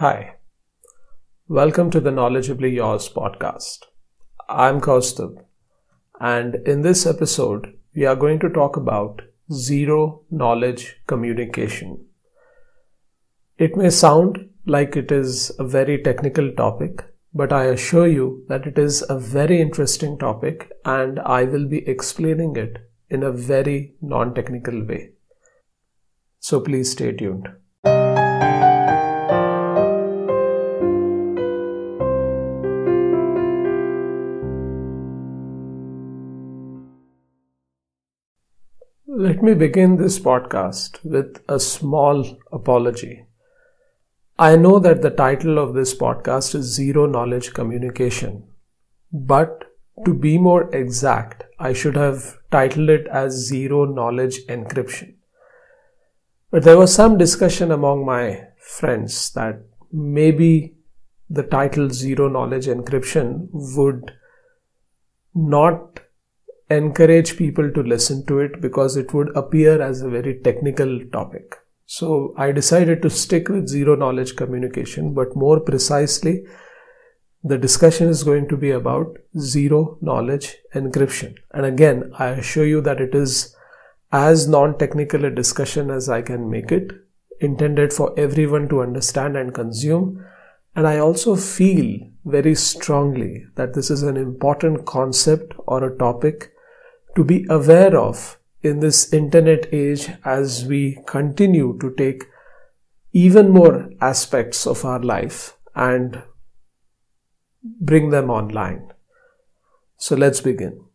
Hi, welcome to the Knowledgeably Yours podcast. I'm Kaustubh, and in this episode, we are going to talk about zero knowledge communication. It may sound like it is a very technical topic, but I assure you that it is a very interesting topic and I will be explaining it in a very non-technical way. So please stay tuned. Let me begin this podcast with a small apology. I know that the title of this podcast is Zero Knowledge Communication, but to be more exact, I should have titled it as Zero Knowledge Encryption. But there was some discussion among my friends that maybe the title Zero Knowledge Encryption would not encourage people to listen to it because it would appear as a very technical topic. So I decided to stick with zero knowledge communication, but more precisely, the discussion is going to be about zero knowledge encryption. And again, I assure you that it is as non-technical a discussion as I can make it, intended for everyone to understand and consume. And I also feel very strongly that this is an important concept or a topic to be aware of in this internet age as we continue to take even more aspects of our life and bring them online. So let's begin.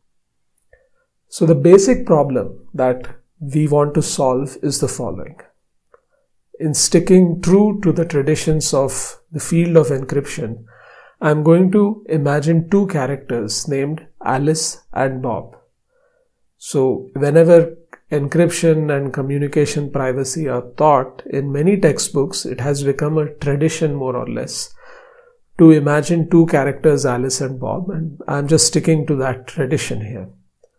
So the basic problem that we want to solve is the following. In sticking true to the traditions of the field of encryption, I'm going to imagine two characters named Alice and Bob. So whenever encryption and communication privacy are taught in many textbooks, it has become a tradition more or less to imagine two characters, Alice and Bob, and I'm just sticking to that tradition here.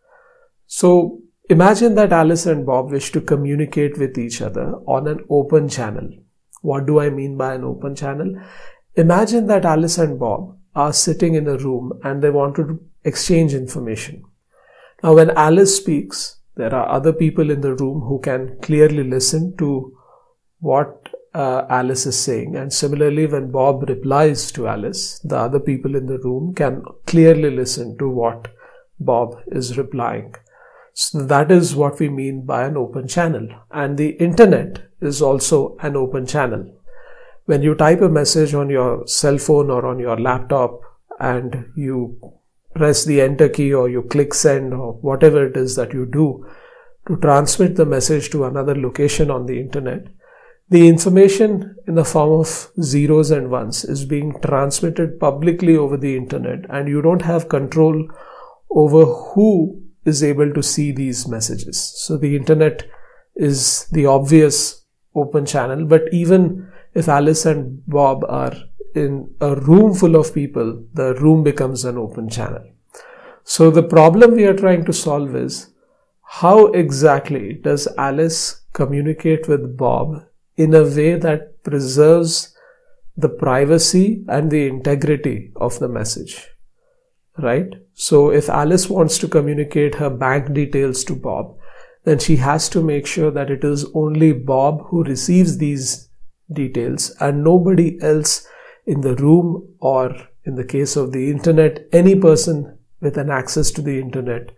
So imagine that Alice and Bob wish to communicate with each other on an open channel. What do I mean by an open channel? Imagine that Alice and Bob are sitting in a room and they want to exchange information. Now, when Alice speaks, there are other people in the room who can clearly listen to what Alice is saying. And similarly, when Bob replies to Alice, the other people in the room can clearly listen to what Bob is replying. So that is what we mean by an open channel. And the internet is also an open channel. When you type a message on your cell phone or on your laptop and you press the enter key or you click send or whatever it is that you do to transmit the message to another location on the internet, the information in the form of zeros and ones is being transmitted publicly over the internet, and you don't have control over who is able to see these messages. So the internet is the obvious open channel, but even if Alice and Bob are in a room full of people, the room becomes an open channel. So the problem we are trying to solve is how exactly does Alice communicate with Bob in a way that preserves the privacy and the integrity of the message, right? So if Alice wants to communicate her bank details to Bob, then she has to make sure that it is only Bob who receives these details and nobody else in the room, or in the case of the internet, any person with an access to the internet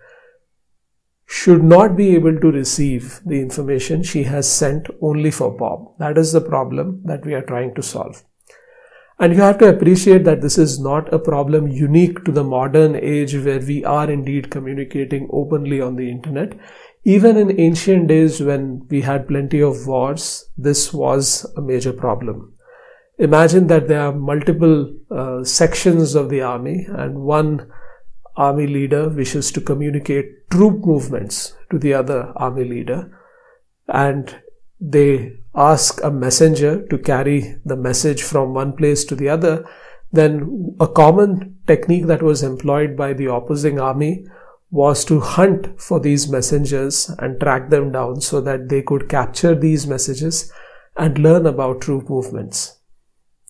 should not be able to receive the information she has sent only for Bob. That is the problem that we are trying to solve. And you have to appreciate that this is not a problem unique to the modern age where we are indeed communicating openly on the internet. Even in ancient days when we had plenty of wars, this was a major problem. Imagine that there are multiple sections of the army and one army leader wishes to communicate troop movements to the other army leader, and they ask a messenger to carry the message from one place to the other. Then a common technique that was employed by the opposing army was to hunt for these messengers and track them down so that they could capture these messages and learn about troop movements.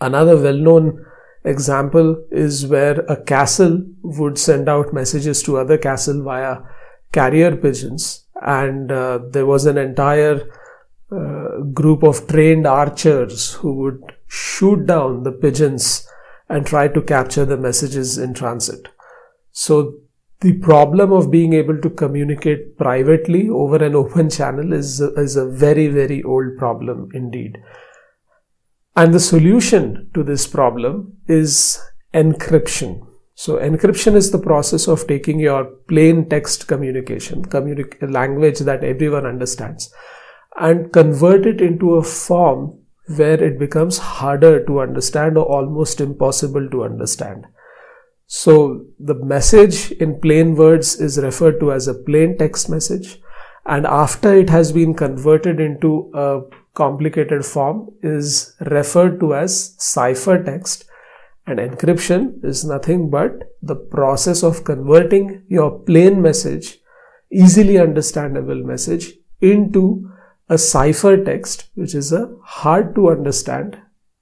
Another well-known example is where a castle would send out messages to other castle via carrier pigeons, and there was an entire group of trained archers who would shoot down the pigeons and try to capture the messages in transit. So the problem of being able to communicate privately over an open channel is a very, very old problem indeed. And the solution to this problem is encryption. So encryption is the process of taking your plain text communication, language that everyone understands, and convert it into a form where it becomes harder to understand or almost impossible to understand. So the message in plain words is referred to as a plain text message, and after it has been converted into a complicated form is referred to as ciphertext. And encryption is nothing but the process of converting your plain message, easily understandable message, into a ciphertext, which is a hard to understand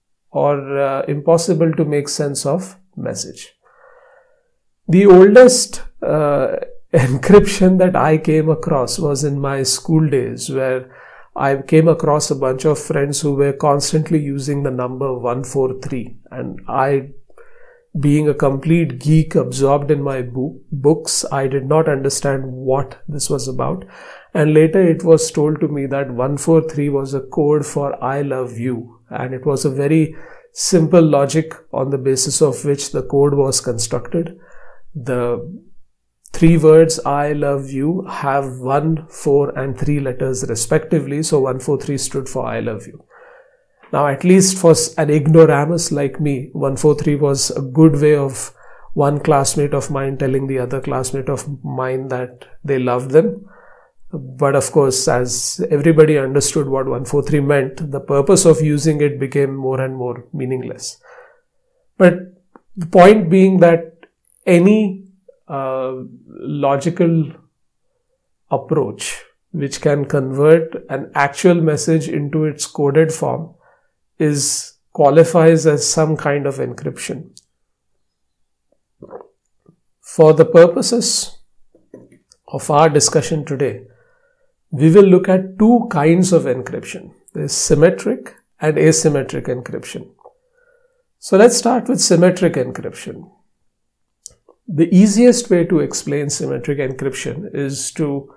or impossible to make sense of message. The oldest encryption that I came across was in my school days, where I came across a bunch of friends who were constantly using the number 143, and I, being a complete geek absorbed in my books, I did not understand what this was about. And later it was told to me that 143 was a code for I love you, and it was a very simple logic on the basis of which the code was constructed. The three words I love you have 1, 4 and 3 letters respectively, so 143 stood for I love you. Now, at least for an ignoramus like me, 143 was a good way of one classmate of mine telling the other classmate of mine that they loved them. But of course, as everybody understood what 143 meant, the purpose of using it became more and more meaningless. But the point being that any logical approach which can convert an actual message into its coded form qualifies as some kind of encryption. For the purposes of our discussion today, we will look at two kinds of encryption. There's symmetric and asymmetric encryption. So let's start with symmetric encryption. The easiest way to explain symmetric encryption is to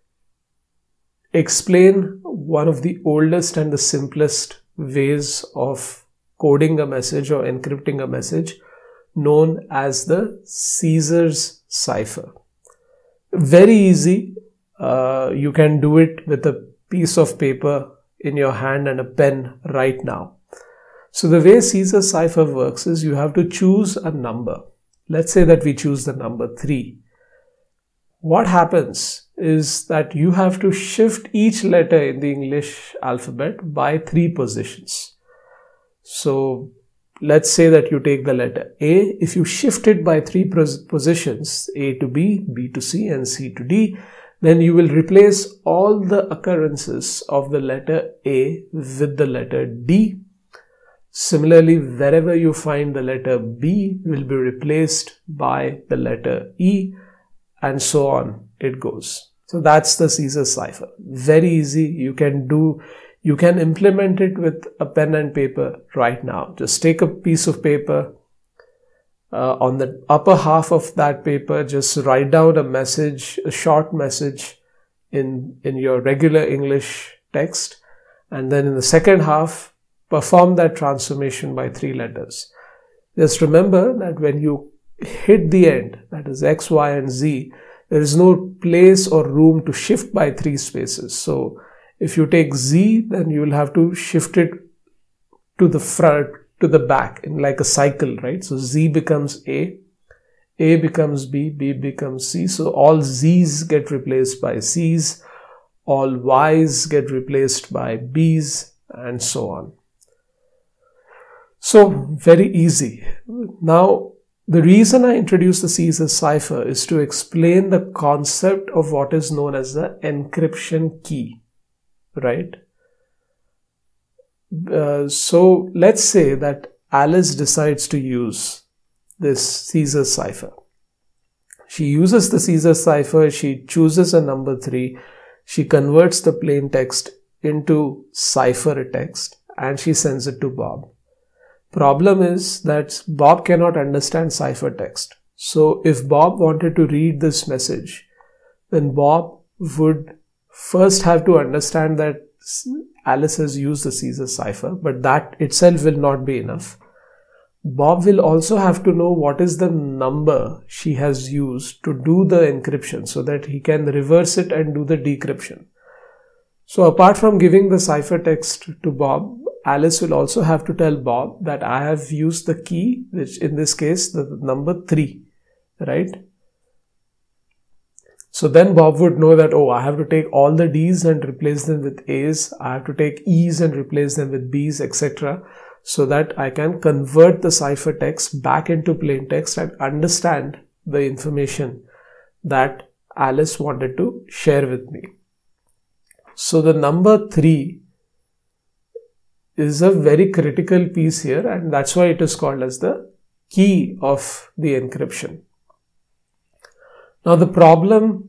explain one of the oldest and the simplest ways of coding a message or encrypting a message, known as the Caesar's cipher. Very easy. You can do it with a piece of paper in your hand and a pen right now. So the way Caesar's cipher works is you have to choose a number. Let's say that we choose the number 3. What happens is that you have to shift each letter in the English alphabet by 3 positions. So let's say that you take the letter A. If you shift it by 3 positions, A to B, B to C and C to D, then you will replace all the occurrences of the letter A with the letter D. Similarly, wherever you find the letter B will be replaced by the letter E, and so on it goes. So that's the Caesar cipher. Very easy. You can implement it with a pen and paper right now. Just take a piece of paper. On the upper half of that paper, just write down a message, a short message in your regular English text, and then in the second half, perform that transformation by 3 letters. Just remember that when you hit the end, that is X, Y and Z, there is no place or room to shift by 3 spaces. So if you take Z, then you will have to shift it to the front, to the back in like a cycle, right? So Z becomes A becomes B becomes C. So all Z's get replaced by C's, all Y's get replaced by B's, and so on. So very easy. Now, the reason I introduced the Caesar cipher is to explain the concept of what is known as the encryption key, right? So let's say that Alice decides to use this Caesar cipher. She uses the Caesar cipher, she chooses a number 3, she converts the plain text into cipher text and she sends it to Bob. Problem is that Bob cannot understand cipher text. So if Bob wanted to read this message, then Bob would first have to understand that Alice has used the Caesar cipher, but that itself will not be enough. Bob will also have to know what is the number she has used to do the encryption so that he can reverse it and do the decryption. So apart from giving the cipher text to Bob, Alice will also have to tell Bob that I have used the key, which in this case the number 3, right? So then Bob would know that, oh, I have to take all the D's and replace them with A's. I have to take E's and replace them with B's, etc. so that I can convert the cipher text back into plain text and understand the information that Alice wanted to share with me. So the number 3 is a very critical piece here, and that's why it is called as the key of the encryption. Now the problem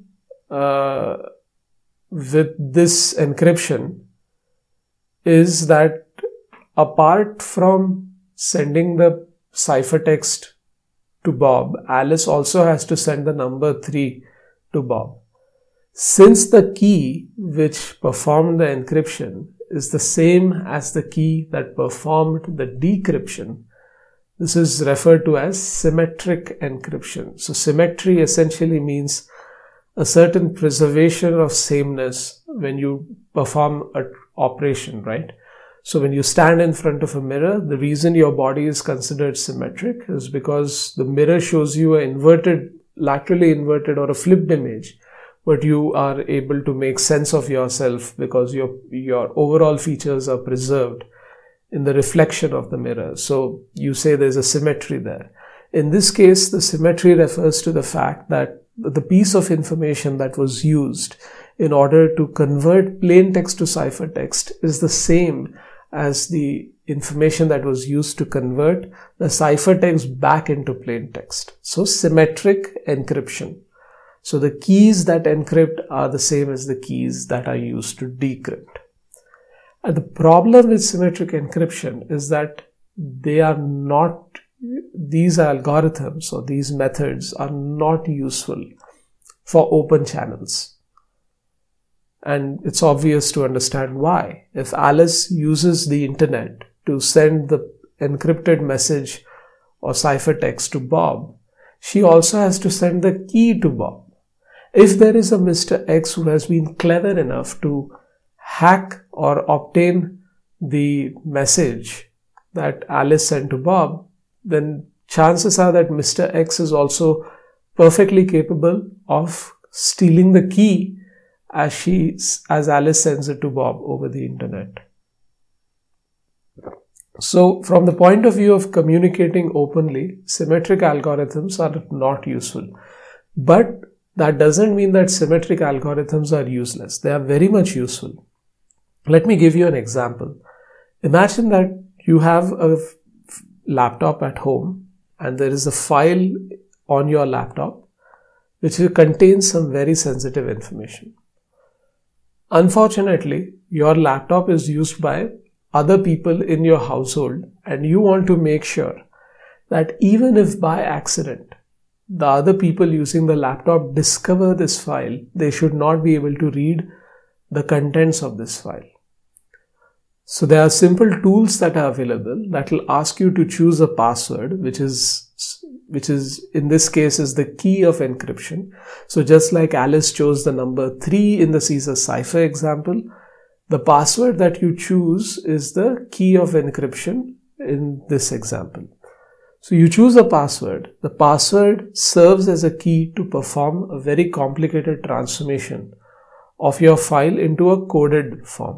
with this encryption is that apart from sending the ciphertext to Bob, Alice also has to send the number 3 to Bob. Since the key which performed the encryption is the same as the key that performed the decryption, this is referred to as symmetric encryption. So symmetry essentially means a certain preservation of sameness when you perform an operation, right? So when you stand in front of a mirror, the reason your body is considered symmetric is because the mirror shows you an inverted, laterally inverted or a flipped image, but you are able to make sense of yourself because your overall features are preserved in the reflection of the mirror. So you say there's a symmetry there. In this case, the symmetry refers to the fact that the piece of information that was used in order to convert plain text to ciphertext is the same as the information that was used to convert the ciphertext back into plain text. So symmetric encryption. So the keys that encrypt are the same as the keys that are used to decrypt. And the problem with symmetric encryption is that these algorithms or these methods are not useful for open channels. And it's obvious to understand why. If Alice uses the internet to send the encrypted message or ciphertext to Bob, she also has to send the key to Bob. If there is a Mr. X who has been clever enough to hack or obtain the message that Alice sent to Bob, then chances are that Mr. X is also perfectly capable of stealing the key as Alice sends it to Bob over the internet. So from the point of view of communicating openly, symmetric algorithms are not useful. But that doesn't mean that symmetric algorithms are useless. They are very much useful. Let me give you an example. Imagine that you have a laptop at home and there is a file on your laptop which contains some very sensitive information. Unfortunately, your laptop is used by other people in your household and you want to make sure that even if by accident the other people using the laptop discover this file, they should not be able to read the contents of this file. So there are simple tools that are available that will ask you to choose a password, which is in this case is the key of encryption. So just like Alice chose the number 3 in the Caesar cipher example, the password that you choose is the key of encryption in this example. So you choose a password. The password serves as a key to perform a very complicated transformation of your file into a coded form.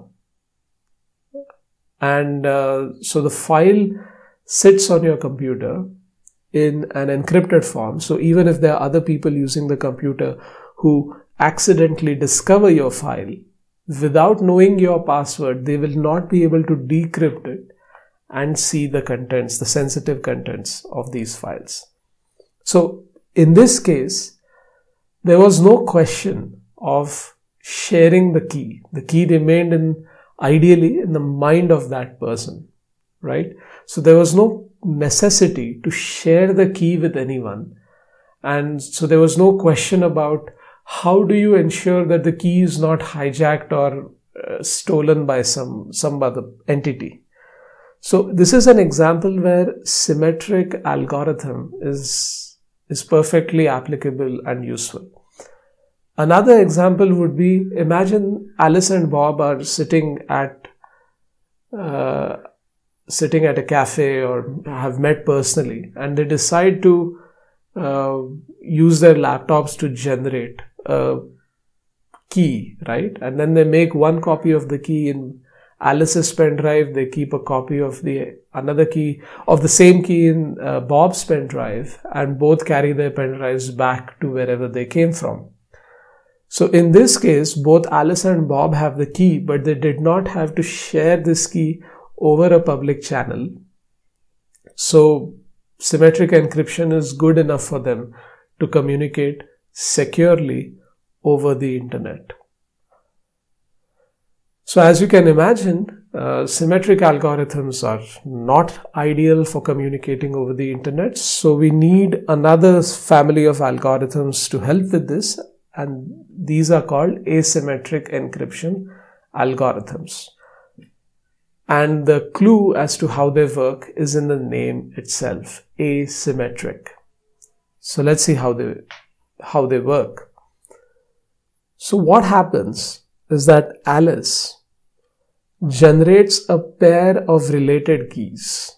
And so the file sits on your computer in an encrypted form. So even if there are other people using the computer who accidentally discover your file, without knowing your password, they will not be able to decrypt it and see the contents, the sensitive contents of these files. So in this case, there was no question of sharing the key. The key remained ideally in the mind of that person, right? So there was no necessity to share the key with anyone. And so there was no question about how do you ensure that the key is not hijacked or stolen by some other entity. So this is an example where symmetric algorithm is perfectly applicable and useful. Another example would be, imagine Alice and Bob are sitting at a cafe or have met personally, and they decide to use their laptops to generate a key, right? And then they make one copy of the key in Alice's pen drive. They keep a copy of another key of the same key in Bob's pen drive, and both carry their pen drives back to wherever they came from. So in this case, both Alice and Bob have the key, but they did not have to share this key over a public channel. So symmetric encryption is good enough for them to communicate securely over the internet. So as you can imagine, symmetric algorithms are not ideal for communicating over the internet. So we need another family of algorithms to help with this, and these are called asymmetric encryption algorithms. And the clue as to how they work is in the name itself, asymmetric. So let's see how they work. So what happens is that Alice generates a pair of related keys.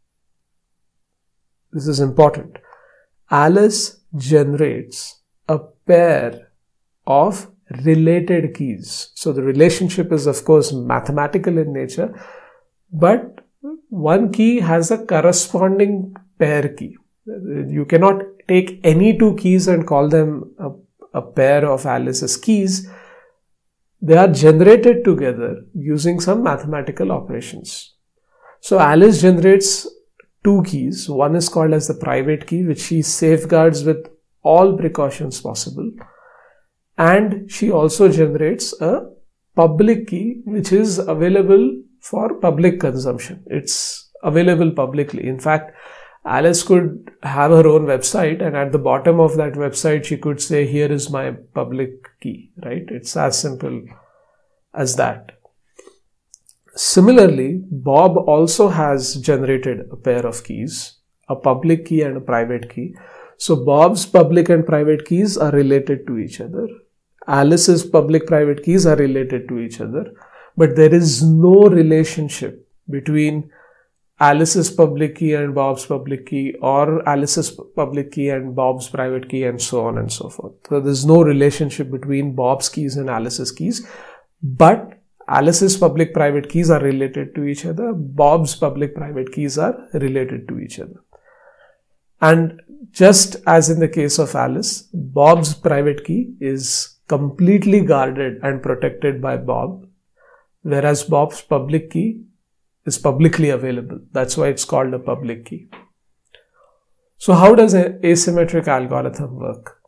This is important. Alice generates a pair of related keys. So the relationship is of course mathematical in nature, but one key has a corresponding pair key. You cannot take any two keys and call them a pair of Alice's keys. They are generated together using some mathematical operations. So Alice generates two keys. One is called as the private key, which she safeguards with all precautions possible. And she also generates a public key, which is available for public consumption. It's available publicly. In fact, Alice could have her own website, and at the bottom of that website, she could say, here is my public key, right? It's as simple as that. Similarly, Bob also has generated a pair of keys, a public key and a private key. So Bob's public and private keys are related to each other. Alice's public-private keys are related to each other, but there is no relationship between Alice's public key and Bob's public key, or Alice's public key and Bob's private key, and so on and so forth. So there's no relationship between Bob's keys and Alice's keys, but Alice's public-private keys are related to each other. Bob's public-private keys are related to each other. And just as in the case of Alice, Bob's private key is completely guarded and protected by Bob, whereas Bob's public key is publicly available. That's why it's called a public key. So how does an asymmetric algorithm work?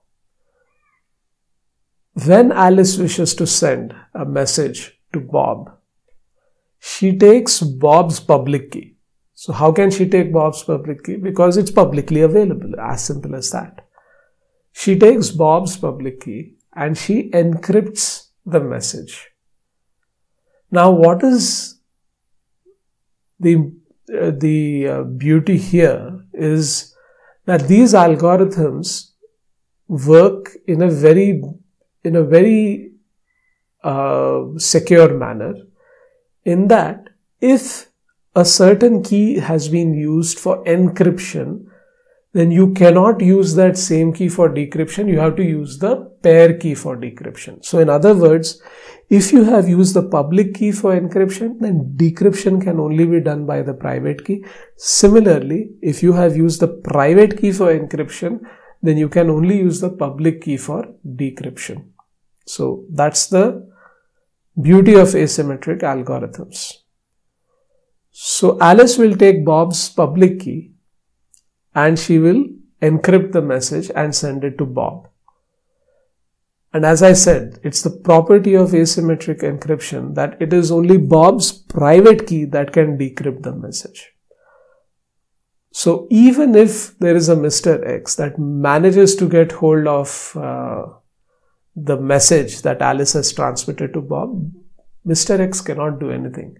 When Alice wishes to send a message to Bob, she takes Bob's public key. So how can she take Bob's public key? Because it's publicly available, as simple as that. She takes Bob's public key and she encrypts the message. Now, what is the beauty here is that these algorithms work in a very secure manner, in that if a certain key has been used for encryption, then you cannot use that same key for decryption. You have to use the pair key for decryption. So in other words, if you have used the public key for encryption, then decryption can only be done by the private key. Similarly, if you have used the private key for encryption, then you can only use the public key for decryption. So that's the beauty of asymmetric algorithms. So Alice will take Bob's public key and she will encrypt the message and send it to Bob. And as I said, it's the property of asymmetric encryption that it is only Bob's private key that can decrypt the message. So even if there is a Mr. X that manages to get hold of the message that Alice has transmitted to Bob, Mr. X cannot do anything.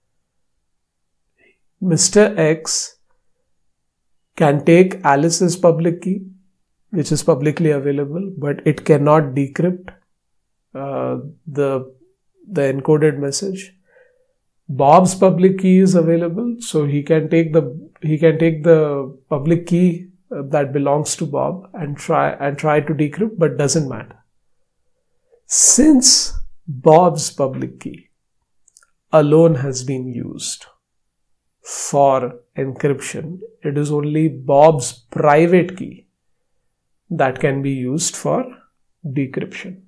Mr. X can take Alice's public key, which is publicly available, but it cannot decrypt the encoded message. Bob's public key is available, so he can take the public key that belongs to Bob and try to decrypt, but doesn't matter. Since Bob's public key alone has been used for encryption, it is only Bob's private key that can be used for decryption.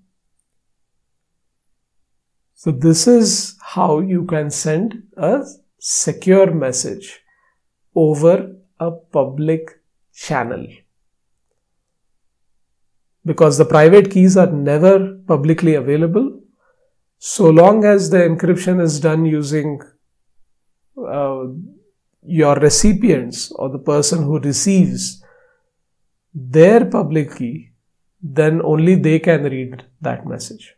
So this is how you can send a secure message over a public channel. Because the private keys are never publicly available, so long as the encryption is done using your recipients or the person who receives their public key, then only they can read that message.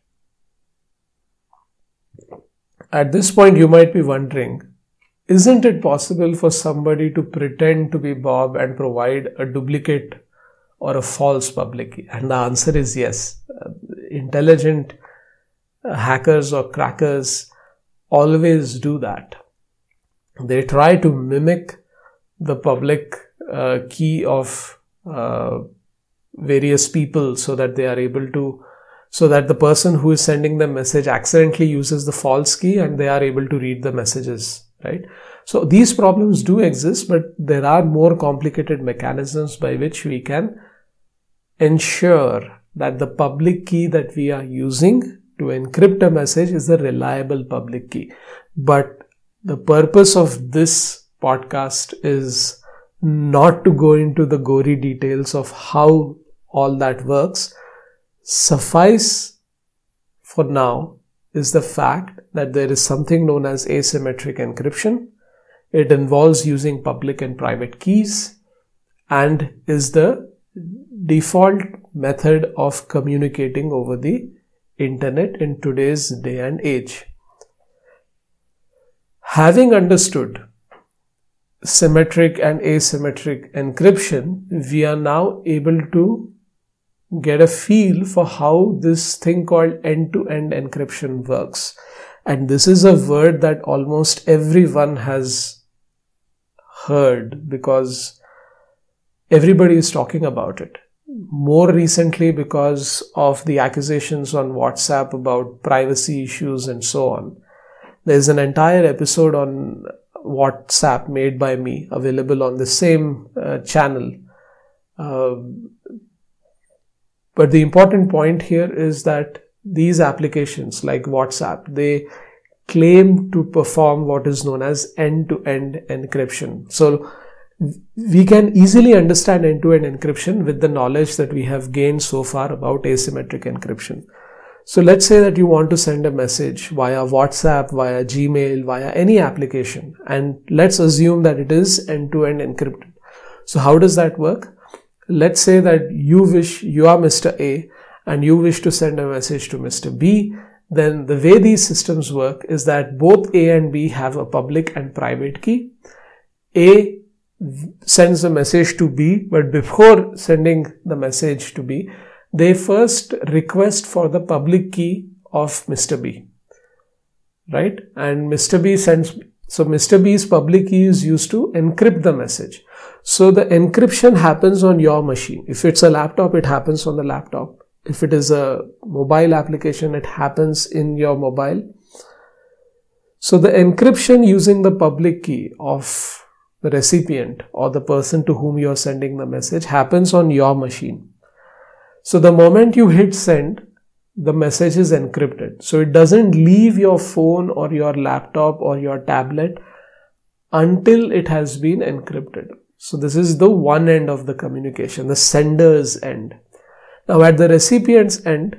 At this point, you might be wondering, isn't it possible for somebody to pretend to be Bob and provide a duplicate or a false public key? And the answer is yes. Intelligent hackers or crackers always do that. They try to mimic the public key of various people so that they are able to, so that the person who is sending the message accidentally uses the false key and they are able to read the messages, right? So these problems do exist, but there are more complicated mechanisms by which we can ensure that the public key that we are using to encrypt a message is a reliable public key. But the purpose of this podcast is not to go into the gory details of how all that works. Suffice for now is the fact that there is something known as asymmetric encryption. It involves using public and private keys and is the default method of communicating over the internet in today's day and age. Having understood symmetric and asymmetric encryption, we are now able to get a feel for how this thing called end-to-end encryption works. And this is a word that almost everyone has heard because everybody is talking about it. More recently, because of the accusations on WhatsApp about privacy issues and so on. There's an entire episode on WhatsApp made by me, available on the same channel. But the important point here is that these applications like WhatsApp, they claim to perform what is known as end-to-end encryption. So we can easily understand end-to-end encryption with the knowledge that we have gained so far about asymmetric encryption. So let's say that you want to send a message via WhatsApp, via Gmail, via any application, and let's assume that it is end-to-end encrypted. So how does that work? Let's say that you are Mr. A and you wish to send a message to Mr. B. Then the way these systems work is that both A and B have a public and private key. A sends a message to B, but before sending the message to B, they first request for the public key of Mr. B, right? And Mr. B sends, so Mr. B's public key is used to encrypt the message. So the encryption happens on your machine. If it's a laptop, it happens on the laptop. If it is a mobile application, it happens in your mobile. So the encryption using the public key of the recipient or the person to whom you are sending the message happens on your machine. So the moment you hit send, the message is encrypted. So it doesn't leave your phone or your laptop or your tablet until it has been encrypted. So this is the one end of the communication, the sender's end. Now at the recipient's end,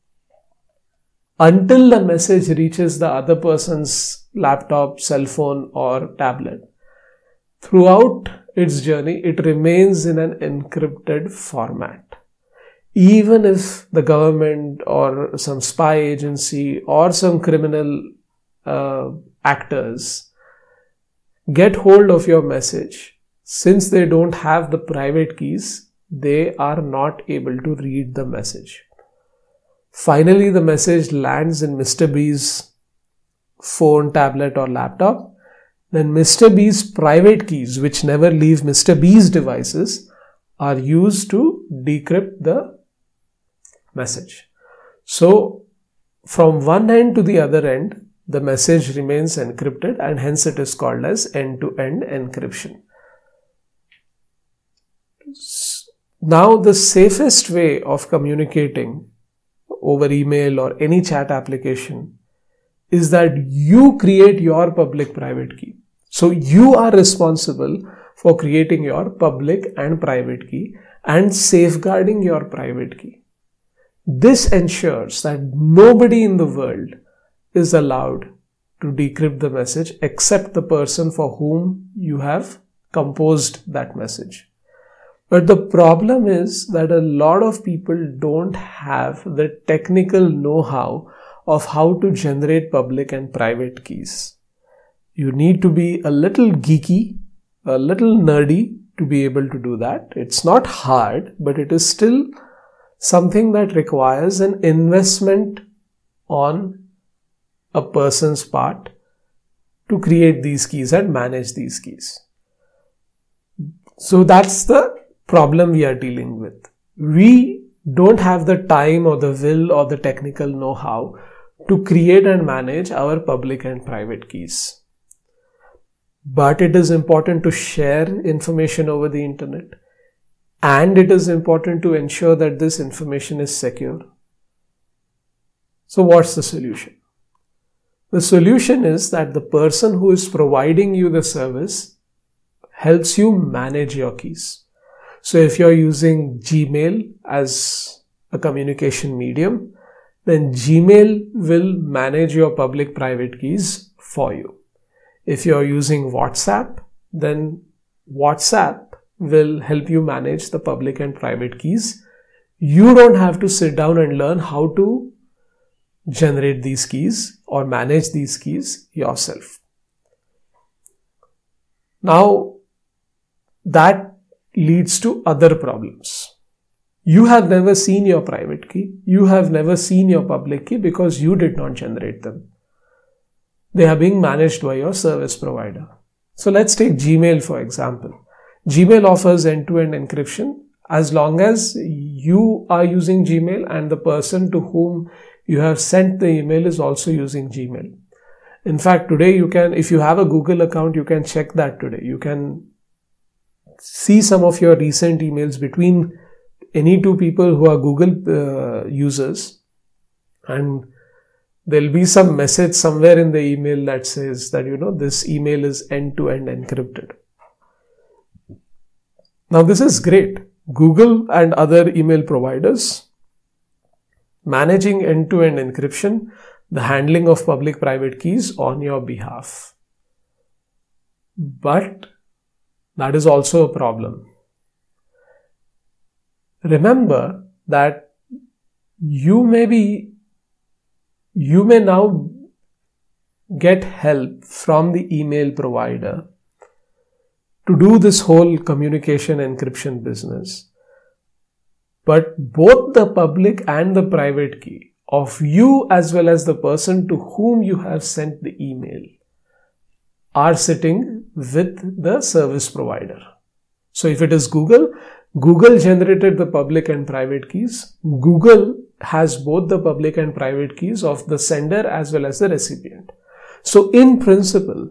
until the message reaches the other person's laptop, cell phone or tablet, throughout its journey, it remains in an encrypted format. Even if the government or some spy agency or some criminal actors get hold of your message, since they don't have the private keys, they are not able to read the message. Finally, the message lands in Mr. B's phone, tablet or laptop. Then Mr. B's private keys, which never leave Mr. B's devices, are used to decrypt the message. So from one end to the other end, the message remains encrypted, and hence it is called as end-to-end encryption. Now the safest way of communicating over email or any chat application is that you create your public private key. So you are responsible for creating your public and private key and safeguarding your private key. This ensures that nobody in the world is allowed to decrypt the message except the person for whom you have composed that message. But the problem is that a lot of people don't have the technical know-how of how to generate public and private keys. You need to be a little geeky, a little nerdy to be able to do that. It's not hard, but it is still something that requires an investment on a person's part to create these keys and manage these keys. So that's the problem we are dealing with. We don't have the time or the will or the technical know-how to create and manage our public and private keys. But it is important to share information over the internet, and it is important to ensure that this information is secure. So what's the solution? The solution is that the person who is providing you the service helps you manage your keys. So if you're using Gmail as a communication medium, then Gmail will manage your public-private keys for you. If you're using WhatsApp, then WhatsApp will help you manage the public and private keys. You don't have to sit down and learn how to generate these keys or manage these keys yourself. Now, that leads to other problems. You have never seen your private key. You have never seen your public key because you did not generate them. They are being managed by your service provider. So let's take Gmail for example. Gmail offers end-to-end encryption as long as you are using Gmail and the person to whom you have sent the email is also using Gmail. In fact, today you can, if you have a Google account, you can check that today. You can see some of your recent emails between any two people who are Google users, and there'll be some message somewhere in the email that says that, this email is end-to-end encrypted. Now this is great. Google and other email providers managing end-to-end encryption, the handling of public-private keys on your behalf. But that is also a problem. Remember that you may now get help from the email provider to do this whole communication encryption business. But both the public and the private key of you as well as the person to whom you have sent the email are sitting with the service provider. So if it is Google, Google generated the public and private keys. Google has both the public and private keys of the sender as well as the recipient. So in principle,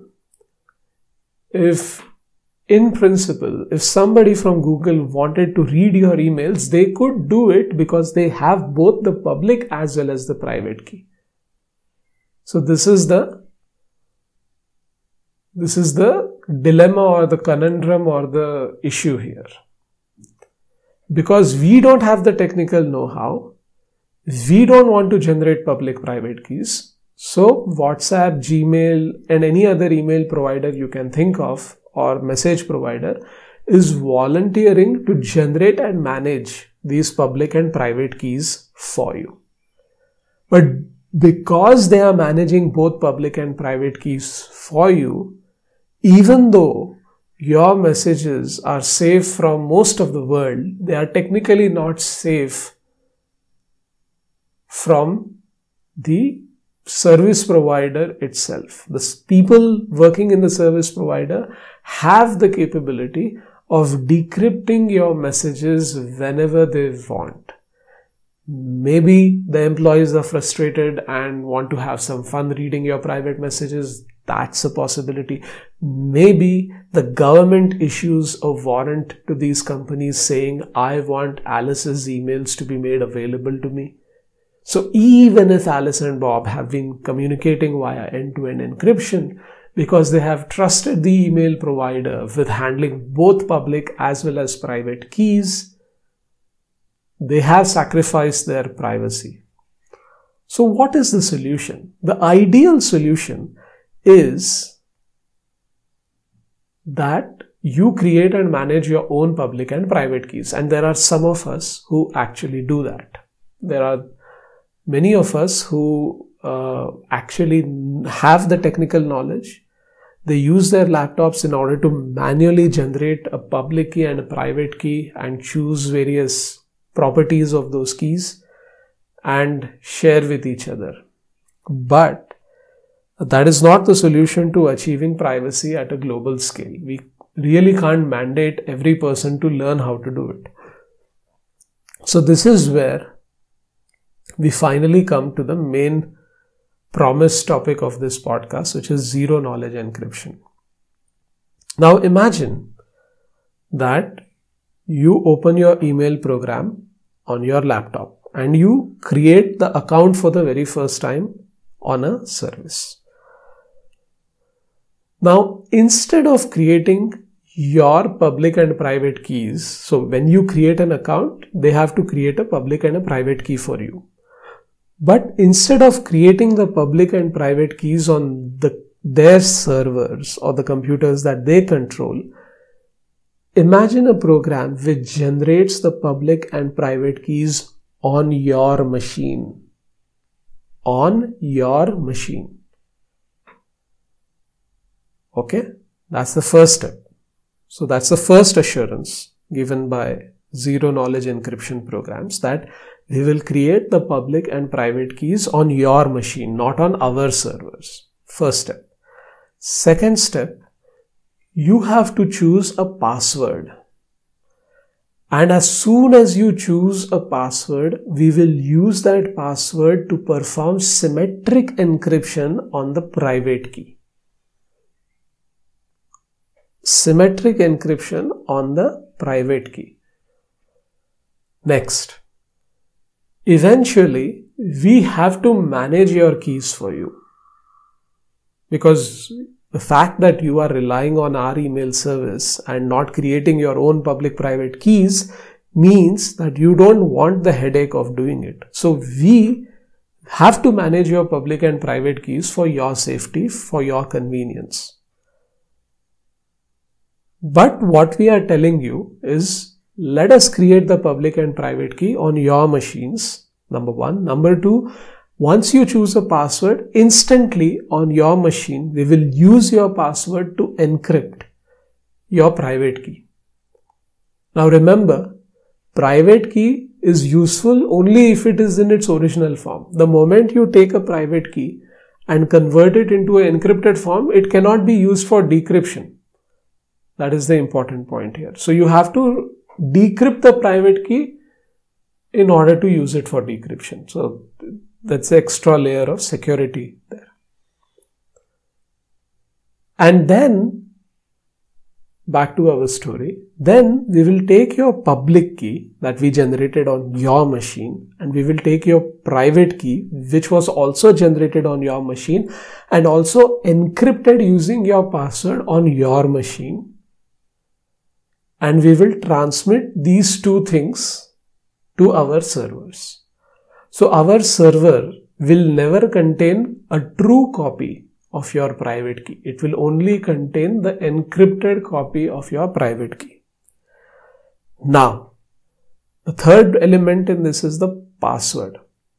if somebody from Google wanted to read your emails, they could do it because they have both the public as well as the private key. So this is the dilemma or the conundrum or the issue here. Because we don't have the technical know-how, we don't want to generate public-private keys. So WhatsApp, Gmail, and any other email provider you can think of or message provider is volunteering to generate and manage these public and private keys for you. But because they are managing both public and private keys for you, even though your messages are safe from most of the world, they are technically not safe from the service provider itself. The people working in the service provider have the capability of decrypting your messages whenever they want. Maybe the employees are frustrated and want to have some fun reading your private messages. That's a possibility. Maybe the government issues a warrant to these companies saying, I want Alice's emails to be made available to me. So even if Alice and Bob have been communicating via end-to-end encryption, because they have trusted the email provider with handling both public as well as private keys, they have sacrificed their privacy. So what is the solution? The ideal solution is that you create and manage your own public and private keys. And there are some of us who actually do that. There are many of us who actually have the technical knowledge. They use their laptops in order to manually generate a public key and a private key and choose various properties of those keys and share with each other. But that is not the solution to achieving privacy at a global scale. We really can't mandate every person to learn how to do it. So this is where we finally come to the main promised topic of this podcast, which is zero knowledge encryption. Now imagine that you open your email program on your laptop and you create the account for the very first time on a service. Now, instead of creating your public and private keys, so when you create an account, they have to create a public and a private key for you. But instead of creating the public and private keys on their servers or the computers that they control, imagine a program which generates the public and private keys on your machine. On your machine. Okay? That's the first step. So that's the first assurance given by zero knowledge encryption programs, that we will create the public and private keys on your machine, not on our servers. First step. Second step, you have to choose a password. And as soon as you choose a password, we will use that password to perform symmetric encryption on the private key. Symmetric encryption on the private key. Next, eventually, we have to manage your keys for you. Because the fact that you are relying on our email service and not creating your own public-private keys means that you don't want the headache of doing it. So we have to manage your public and private keys for your safety, for your convenience. But what we are telling you is, let us create the public and private key on your machines, number one. Number two, once you choose a password, instantly on your machine, we will use your password to encrypt your private key. Now remember, private key is useful only if it is in its original form. The moment you take a private key and convert it into an encrypted form, it cannot be used for decryption. That is the important point here. So you have to decrypt the private key in order to use it for decryption. So that's the extra layer of security there. And then back to our story. Then we will take your public key that we generated on your machine, and we will take your private key which was also generated on your machine and also encrypted using your password on your machine. And we will transmit these two things to our servers. So our server will never contain a true copy of your private key. It will only contain the encrypted copy of your private key. Now, the third element in this is the password.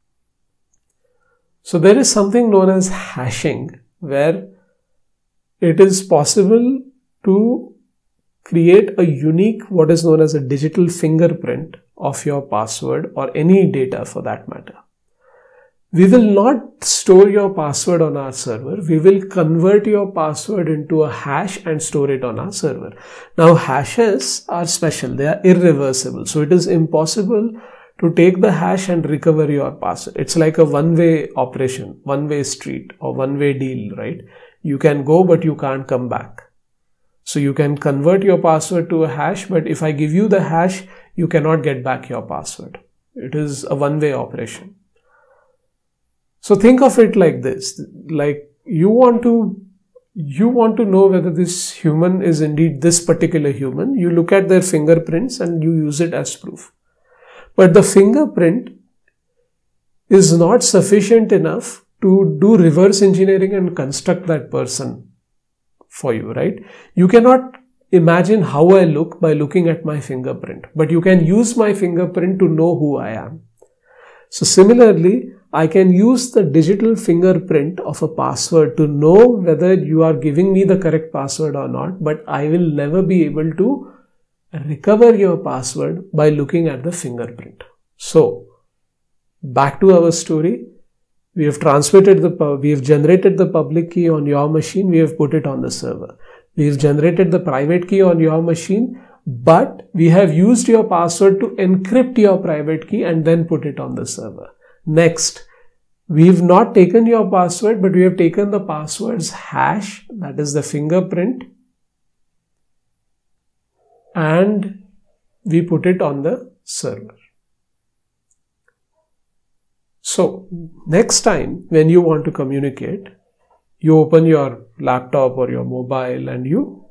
So there is something known as hashing, where it is possible to create a unique, what is known as a digital fingerprint of your password or any data for that matter. We will not store your password on our server. We will convert your password into a hash and store it on our server. Now, hashes are special. They are irreversible. So it is impossible to take the hash and recover your password. It's like a one-way operation, one-way street or one-way deal, right? You can go, but you can't come back. So you can convert your password to a hash, but if I give you the hash, you cannot get back your password. It is a one-way operation. So think of it like this, like you want to know whether this human is indeed this particular human. You look at their fingerprints and you use it as proof. But the fingerprint is not sufficient enough to do reverse engineering and construct that person for you, right? You cannot imagine how I look by looking at my fingerprint, but you can use my fingerprint to know who I am. So similarly, I can use the digital fingerprint of a password to know whether you are giving me the correct password or not, but I will never be able to recover your password by looking at the fingerprint. So, back to our story. We have generated the public key on your machine. We have put it on the server. We have generated the private key on your machine, but we have used your password to encrypt your private key and then put it on the server. Next, we've not taken your password, but we have taken the password's hash, that is the fingerprint, and we put it on the server. So, next time when you want to communicate, you open your laptop or your mobile and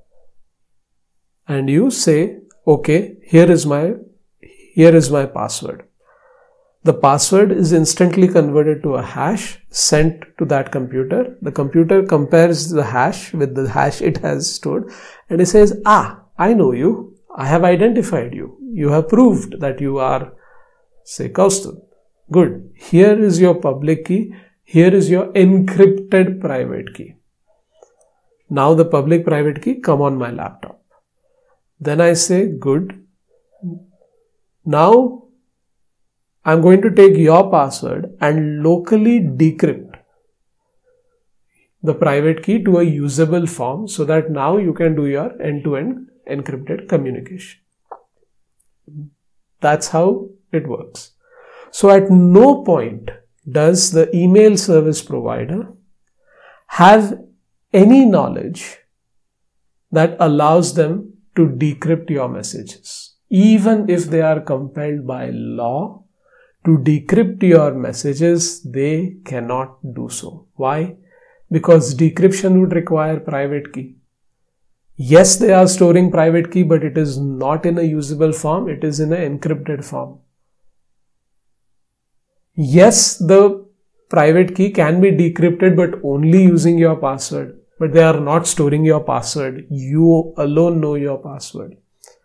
you say, okay, here is my password. The password is instantly converted to a hash sent to that computer. The computer compares the hash with the hash it has stored and it says, I know you. I have identified you. You have proved that you are, say, Kaustubh. Good. Here is your public key. Here is your encrypted private key. Now the public private key come on my laptop. Then I say, good. Now I'm going to take your password and locally decrypt the private key to a usable form so that now you can do your end-to-end encrypted communication. That's how it works. So at no point does the email service provider have any knowledge that allows them to decrypt your messages. Even if they are compelled by law to decrypt your messages, they cannot do so. Why? Because decryption would require private key. Yes, they are storing private key, but it is not in a usable form. It is in an encrypted form. Yes, the private key can be decrypted, but only using your password. But they are not storing your password. You alone know your password.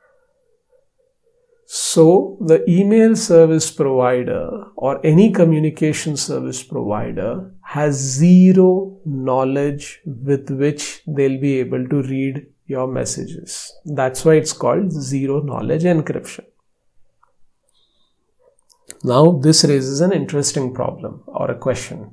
So, the email service provider or any communication service provider has zero knowledge with which they'll be able to read your messages. That's why it's called zero knowledge encryption. Now, this raises an interesting problem or a question.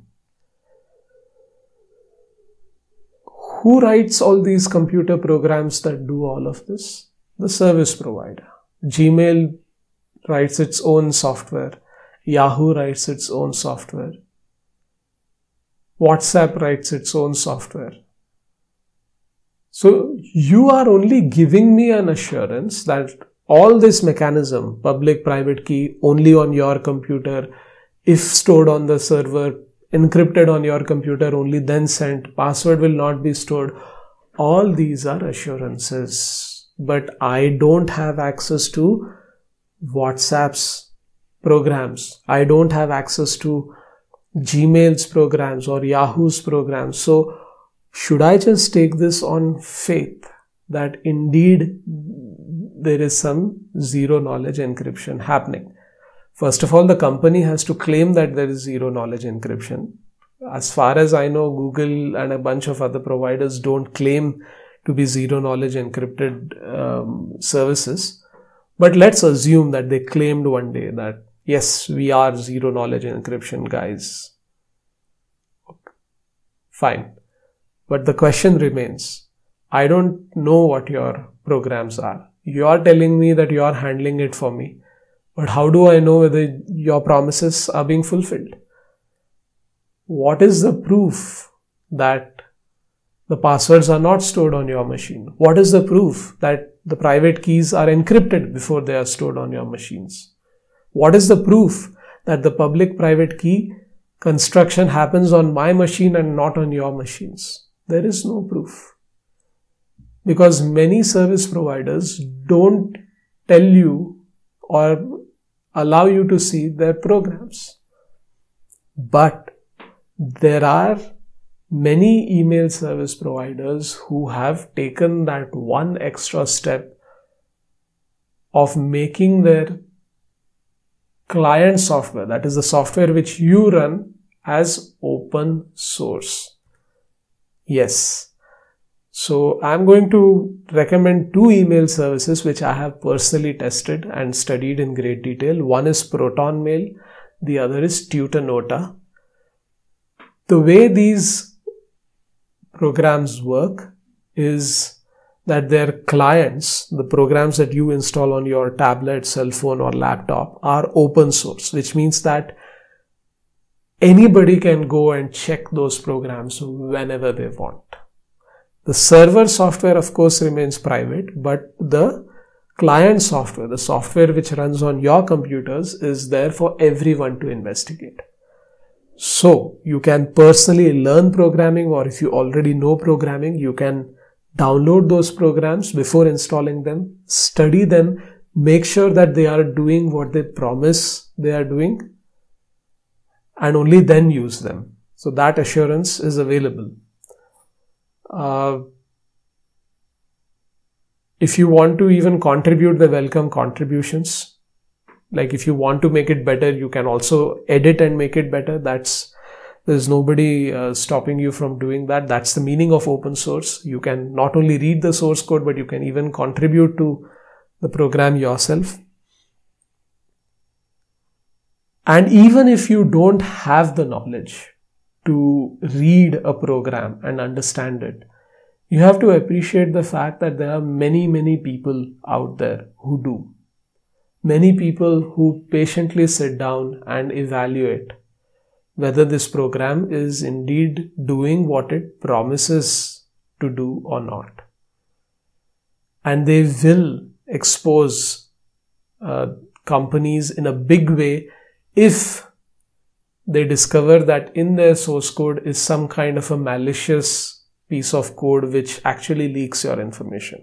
Who writes all these computer programs that do all of this? The service provider. Gmail writes its own software. Yahoo writes its own software. WhatsApp writes its own software. So you are only giving me an assurance that all this mechanism, public private key only on your computer, if stored on the server, encrypted on your computer, only then sent, password will not be stored. All these are assurances, but I don't have access to WhatsApp's programs. I don't have access to Gmail's programs or Yahoo's programs. So should I just take this on faith that indeed there is some zero knowledge encryption happening? First of all, the company has to claim that there is zero knowledge encryption. As far as I know, Google and a bunch of other providers don't claim to be zero knowledge encrypted services. But let's assume that they claimed one day that, yes, we are zero knowledge encryption guys. Fine. But the question remains, I don't know what your programs are. You are telling me that you are handling it for me. But how do I know whether your promises are being fulfilled? What is the proof that the passwords are not stored on your machine? What is the proof that the private keys are encrypted before they are stored on your machines? What is the proof that the public-private key construction happens on my machine and not on your machines? There is no proof. Because many service providers don't tell you or allow you to see their programs. But there are many email service providers who have taken that one extra step of making their client software, that is the software which you run, as open source. Yes. So I'm going to recommend two email services which I have personally tested and studied in great detail. One is ProtonMail, the other is Tutanota. The way these programs work is that their clients, the programs that you install on your tablet, cell phone or laptop, are open source, which means that anybody can go and check those programs whenever they want. The server software, of course, remains private, but the client software, the software which runs on your computers, is there for everyone to investigate. So you can personally learn programming, or if you already know programming, you can download those programs before installing them, study them, make sure that they are doing what they promise they are doing, and only then use them. So that assurance is available. If you want to even contribute, the welcome contributions. Like if you want to make it better, you can also edit and make it better. There's nobody stopping you from doing that. That's the meaning of open source. You can not only read the source code, but you can even contribute to the program yourself. And even if you don't have the knowledge to read a program and understand it, you have to appreciate the fact that there are many people out there who do. Many people who patiently sit down and evaluate whether this program is indeed doing what it promises to do or not. And they will expose companies in a big way if they discover that in their source code is some kind of a malicious piece of code which actually leaks your information.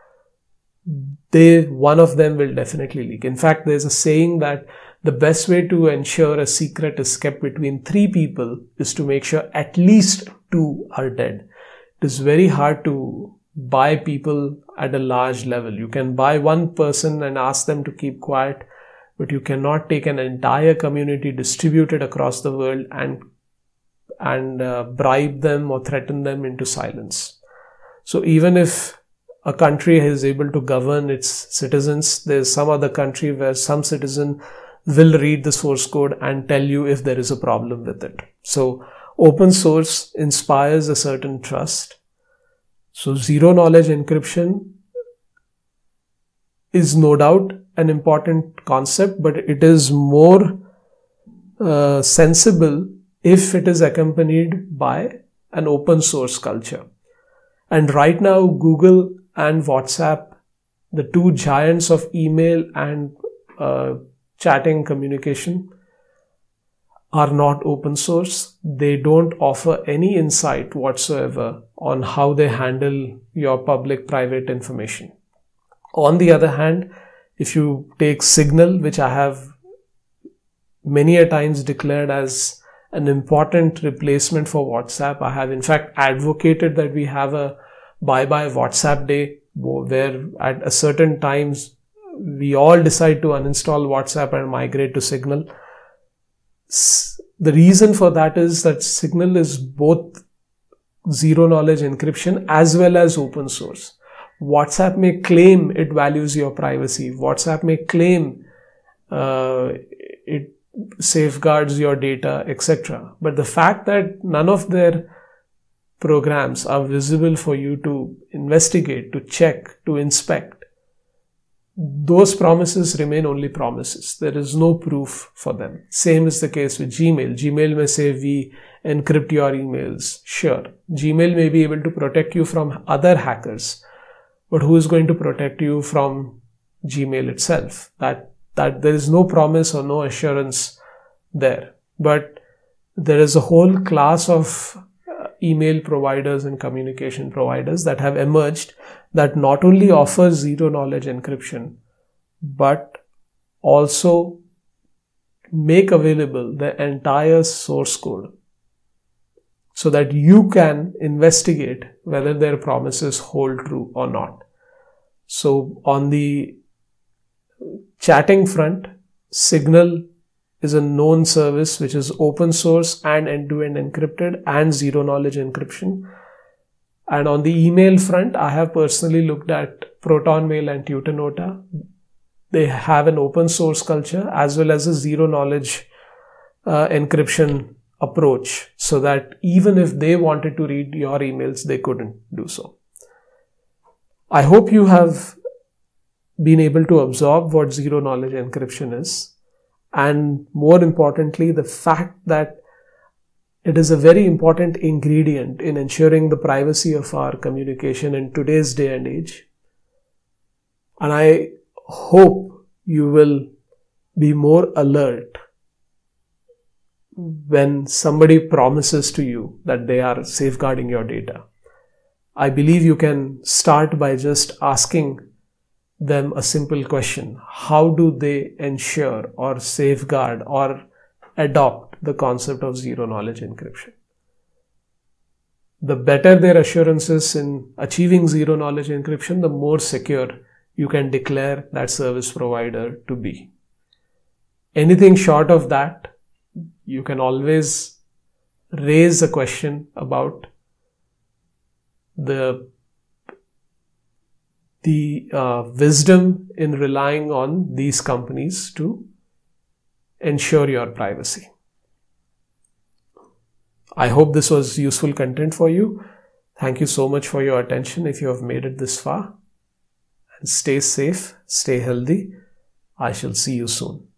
One of them will definitely leak. In fact, there's a saying that the best way to ensure a secret is kept between 3 people is to make sure at least 2 are dead. It is very hard to buy people at a large level. You can buy one person and ask them to keep quiet, but you cannot take an entire community distributed across the world and bribe them or threaten them into silence. So even if a country is able to govern its citizens, there's some other country where some citizen will read the source code and tell you if there is a problem with it. So open source inspires a certain trust. So zero knowledge encryption is no doubt an important concept, but it is more sensible if it is accompanied by an open source culture. And right now, Google and WhatsApp, the two giants of email and chatting communication, are not open source. They don't offer any insight whatsoever on how they handle your public-private information. On the other hand, if you take Signal, which I have many a times declared as an important replacement for WhatsApp, I have in fact advocated that we have a bye-bye WhatsApp day, where at a certain times we all decide to uninstall WhatsApp and migrate to Signal. The reason for that is that Signal is both zero knowledge encryption as well as open source. WhatsApp may claim it values your privacy. WhatsApp may claim it safeguards your data, etc. But the fact that none of their programs are visible for you to investigate, to check, to inspect, those promises remain only promises. There is no proof for them. Same is the case with Gmail. Gmail may say we encrypt your emails. Sure, Gmail may be able to protect you from other hackers, but who is going to protect you from Gmail itself? That there is no promise or no assurance there. But there is a whole class of email providers and communication providers that have emerged that not only offer zero knowledge encryption, but also make available the entire source code so that you can investigate whether their promises hold true or not. So on the chatting front, Signal is a known service which is open source and end-to-end encrypted and zero knowledge encryption. And on the email front, I have personally looked at ProtonMail and Tutanota. They have an open source culture as well as a zero knowledge encryption approach, so that even if they wanted to read your emails, they couldn't do so. I hope you have been able to absorb what zero knowledge encryption is. And more importantly, the fact that it is a very important ingredient in ensuring the privacy of our communication in today's day and age. And I hope you will be more alert when somebody promises to you that they are safeguarding your data. I believe you can start by just asking them a simple question. How do they ensure or safeguard or adopt the concept of zero knowledge encryption? The better their assurances in achieving zero knowledge encryption, the more secure you can declare that service provider to be. Anything short of that, you can always raise a question about the wisdom in relying on these companies to ensure your privacy. I hope this was useful content for you. Thank you so much for your attention if you have made it this far. And stay safe, stay healthy. I shall see you soon.